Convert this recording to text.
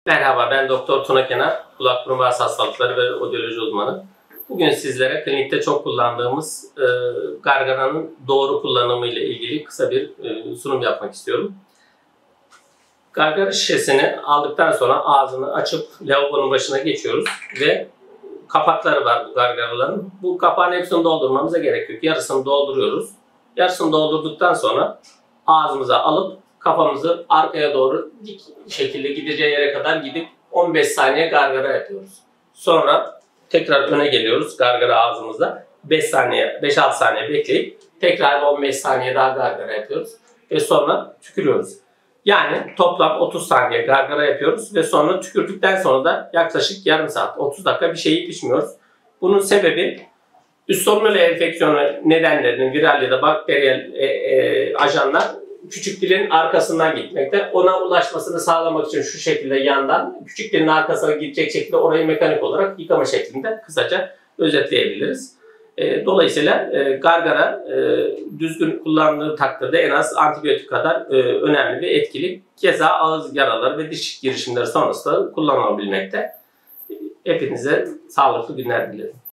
Merhaba, ben Doktor Tuna Kenar, kulak burun boğaz hastalıkları ve odyoloji uzmanı. Bugün sizlere klinikte çok kullandığımız gargaranın doğru kullanımı ile ilgili kısa bir sunum yapmak istiyorum. Gargara şişesini aldıktan sonra ağzını açıp lavabonun başına geçiyoruz ve kapakları var bu gargaraların. Bu kapağın hepsini doldurmamıza gerek yok. Yarısını dolduruyoruz. Yarısını doldurduktan sonra ağzımıza alıp kafamızı arkaya doğru dik şekilde gideceği yere kadar gidip 15 saniye gargara yapıyoruz. Sonra tekrar öne geliyoruz gargara ağzımızda. 5 saniye, 5-6 saniye bekleyip tekrar 15 saniye daha gargara yapıyoruz. Ve sonra tükürüyoruz. Yani toplam 30 saniye gargara yapıyoruz ve sonra tükürdükten sonra da yaklaşık yarım saat, 30 dakika bir şey yiyip içmiyoruz. Bunun sebebi üst solunum yolu enfeksiyonu nedenlerinin viral ya da bakteriyel ajanlar küçük dilin arkasından gitmekte. Ona ulaşmasını sağlamak için şu şekilde yandan küçük dilin arkasına gidecek şekilde orayı mekanik olarak yıkama şeklinde kısaca özetleyebiliriz. Dolayısıyla gargara düzgün kullanıldığı takdirde en az antibiyotik kadar önemli ve etkili. Keza ağız yaraları ve diş girişimleri sonrasında kullanılabilmekte. Hepinize sağlıklı günler dilerim.